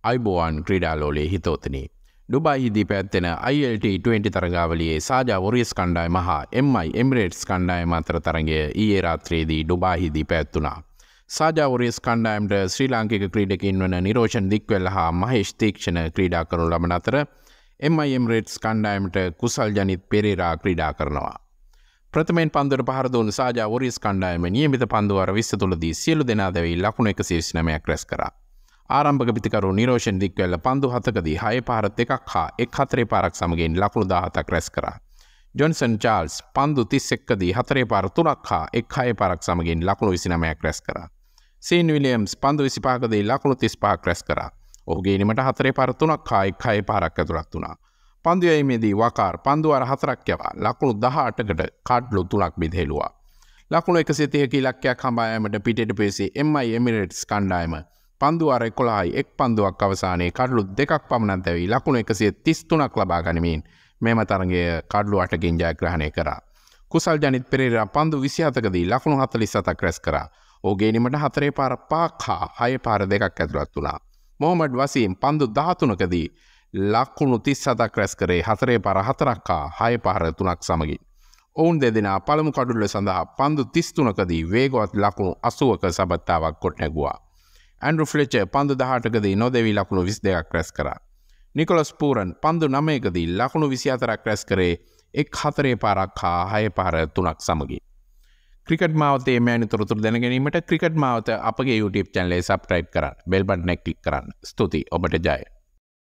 අයිබෝවන් ක්‍රීඩාලෝලයේ හිතෝතනී. ඩුබායිහිදී පැවැත්වෙන ILT20 තරගාවලියේ සාජා වොරියර්ස් කණ්ඩායම හා Emirates කණ්ඩායම අතර තරගය ඊයේ රාත්‍රියේදී ඩුබායිහිදී පැවැත්වුණා. සාජා වොරියර්ස් කණ්ඩායමට ශ්‍රී ලාංකික ක්‍රීඩකයින් වන නිරෝෂන් දික්වැල්ල හා මහේෂ් තීක්ෂණ ක්‍රීඩා කරනු ලබන අතර Emirates කණ්ඩායමට කුසල් ජනිත් පෙරේරා ක්‍රීඩා කරනවා. ප්‍රථමයෙන් පන්දුවට පහර දුන් සාජා වොරියර්ස් කණ්ඩායම නියමිත පන්දු වාර 20 තුලදී සියලු දෙනා දැවී ලකුණු 129ක් රැස් කරා. ආරම්භක පිතිකරු නිරෝෂන් දික්වැල්ල පන්දු 7කදී 6 පාර 2ක් හා 1-4 පාරක් සමගින් ලකුණු 17ක් රැස් කරා. ජොන්සන් චාල්ස් පන්දු 31කදී 4 පාර 3ක් හා 1-6 පාරක් සමගින් ලකුණු 29ක් රැස් කරා. සීන් විලියම්ස් පන්දු 25කදී ලකුණු 35ක් රැස් කරා. ඔහුගේ ඉනිමට 4 පාර 3ක් හා 1-6 පාරක් ඇතුළත් වුණා. පන්දු යැවීමේදී වකාර් පන්දු වාර 4ක් යවා ලකුණු 18කට කඩලු 3ක් බෙදෙළුවා. ලකුණු 130ක ඉලක්කයක් හඹා යාමට පිටට පෙසී Emirates කණ්ඩායම පන්දු වාර 11යි එක් පන්දුවක් අවසානයේ කඩලු 2ක් පමණක් දැවී ලකුණු 133ක් ලබා ගනිමින් මෙම තරගය කඩලු 8කින් ජයග්‍රහණය කරා. කුසල් ජනිත් පෙරේරා පන්දු 27කදී ලකුණු 47ක් රැස් කරා. ඔහුගේ ඉනිමට 4 පාර 5ක් හා 6 පාර 2ක් ඇතුළත් වුණා. මොහමඩ් වසීම් පන්දු 13කදී ලකුණු 37ක් රැස් කරේ 4 පාර 4ක් හා 6 පාර 3ක් සමගින්. ඔවුන් දෙදෙනා පළමු කඩුල්ල සඳහා පන්දු 33කදී වේගවත් ලකුණු 80ක සබත්තාවක් කොට නැගුවා. ඇන්ඩ්‍රු ෆ්ලෙචර් පන්දු 18කදී නොදෙවි ලකුණු 22ක් රැස් කරා. නිකොලස් පූරන් පන්දු 9කදී ලකුණු 24ක් රැස් කරේ 1-4 පාරක් හා 6 පාර 3ක් සමගින්. ක්‍රිකට් මාවතේ මෙවැනි තොරතුරු දැන ගැනීමට ක්‍රිකට් මාවත අපගේ YouTube channel එක subscribe කරන්න. බෙල් බටන් එක ක්ලික් කරන්න. ස්තුතියි ඔබට ජය.